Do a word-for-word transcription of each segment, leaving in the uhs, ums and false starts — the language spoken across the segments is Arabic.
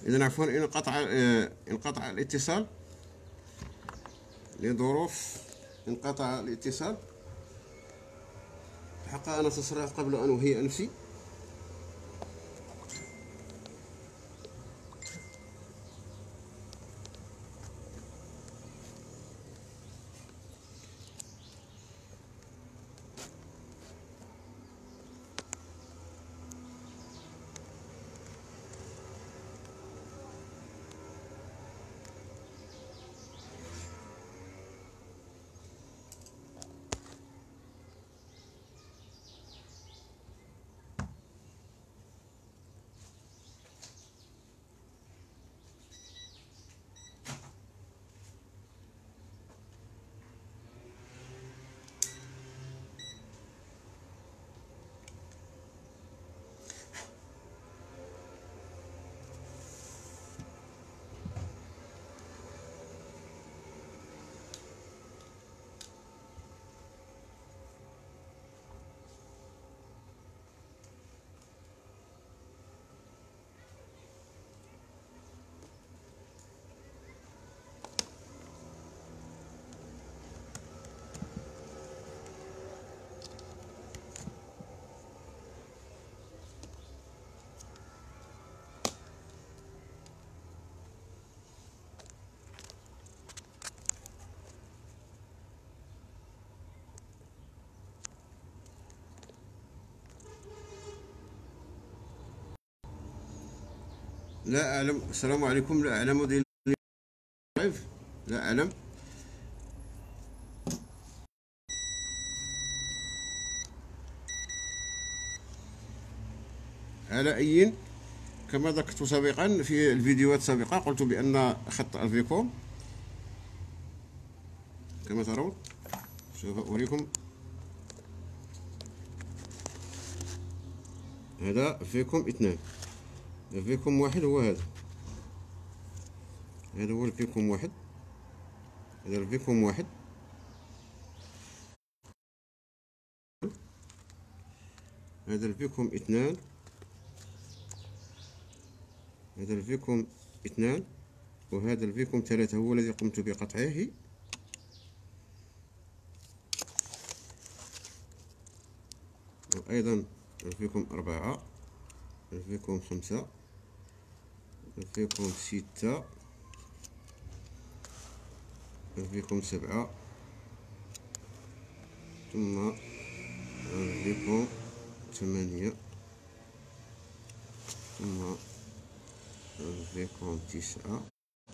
إذا عفوا انقطع آه، انقطع الاتصال لظروف. انقطع الاتصال. حق أنا تصريح قبل أن أهيئ نفسي. لا أعلم. السلام عليكم. لا أعلم ديال لايف. لا أعلم. على أي، كما ذكرت سابقا في الفيديوهات السابقة، قلت بأن خط الفيكوم كما ترون، سوف أريكم. هذا فيكوم اثنان. الفيكوم واحد هو هذا. هذا هو الفيكوم واحد. هذا الفيكوم واحد. هذا الفيكوم اثنان. هذا الفيكوم اثنان. وهذا الفيكوم ثلاثة هو الذي قمت بقطعه. وأيضا الفيكوم أربعة. الفيكوم خمسة. الفيكوم ستة. الفيكوم سبعة. ثم الفيكوم ثمانية. ثم الفيكوم تسعة.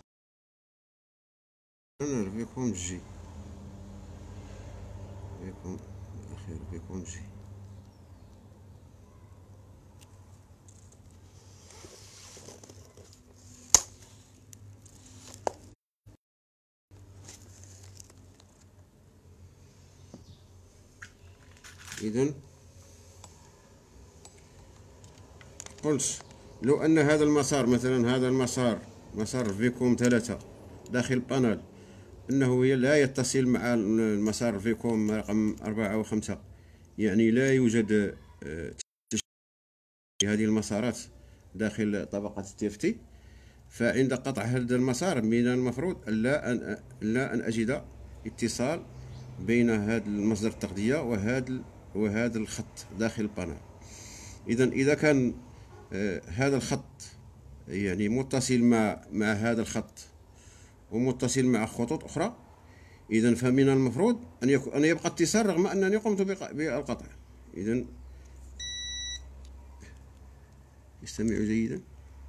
أنا الفيكوم جي. الفيكوم الأخير الفيكوم جي. إذن قلت لو أن هذا المسار، مثلا هذا المسار مسار فيكوم ثلاثة داخل البانل، أنه لا يتصل مع المسار فيكوم رقم أربعة وخمسة، يعني لا يوجد هذه المسارات داخل طبقة التي اف تي، فعند قطع هذا المسار من المفروض لا أن لا أن أجد اتصال بين هذا المصدر التغذية وهذا وهذا الخط داخل البانل. إذا إذا كان آه هذا الخط يعني متصل مع مع هذا الخط ومتصل مع خطوط أخرى، إذا فمن المفروض أن يكون أن يبقى اتصال رغم أنني قمت بالقطع. إذا استمعوا جيدا.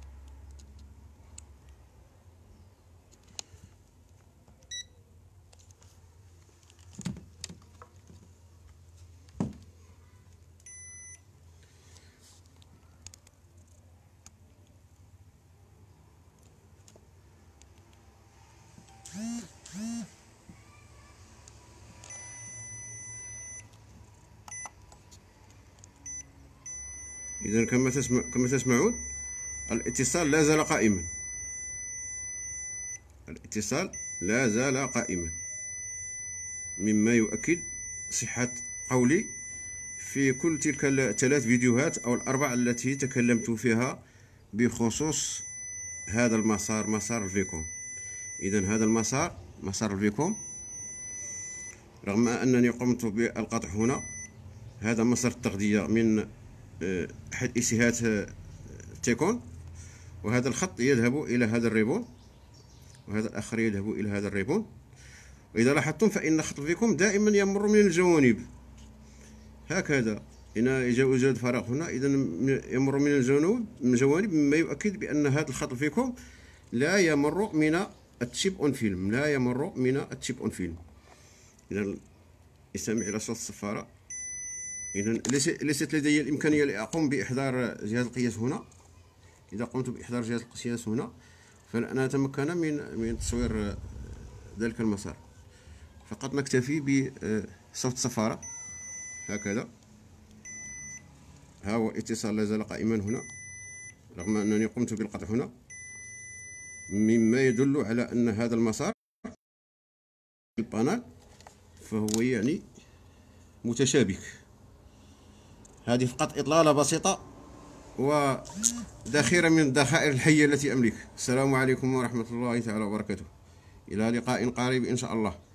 إذا كما تسمع كما تسمعون الاتصال لا زال قائما. الاتصال لا زال قائما، مما يؤكد صحة قولي في كل تلك الثلاث فيديوهات أو الأربع التي تكلمت فيها بخصوص هذا المسار مسار الفيكوم. إذا هذا المسار مسار الفيكوم، رغم أنني قمت بالقطع هنا. هذا مصدر التغذية من أحد إسهات تيكون، وهذا الخط يذهب إلى هذا الريبون، وهذا الآخر يذهب إلى هذا الريبون. وإذا لاحظتم فإن خط الفيكوم دائما يمر من الجوانب هكذا. إن يوجد فراغ هنا، إذا يمر من الجنوب من الجوانب، مما يؤكد بأن هذا الخط الفيكوم لا يمر من التشيب اون فيلم، لا يمر من التشيب اون فيلم. إذا استمع إلى صوت الصفارة. إذا ليست لدي الإمكانية لأقوم بإحضار جهاز القياس هنا. إذا قمت بإحضار جهاز القياس هنا فلن أتمكن من من تصوير ذلك المسار. فقط نكتفي بصوت الصفارة هكذا. ها هو اتصال لا زال قائما هنا، رغم أنني قمت بالقطع هنا، مما يدل على أن هذا المسار البانال فهو يعني متشابك. هذه فقط إطلالة بسيطة وذخيرة من الذخائر الحية التي أملك. السلام عليكم ورحمة الله تعالى وبركاته. إلى لقاء قريب إن شاء الله.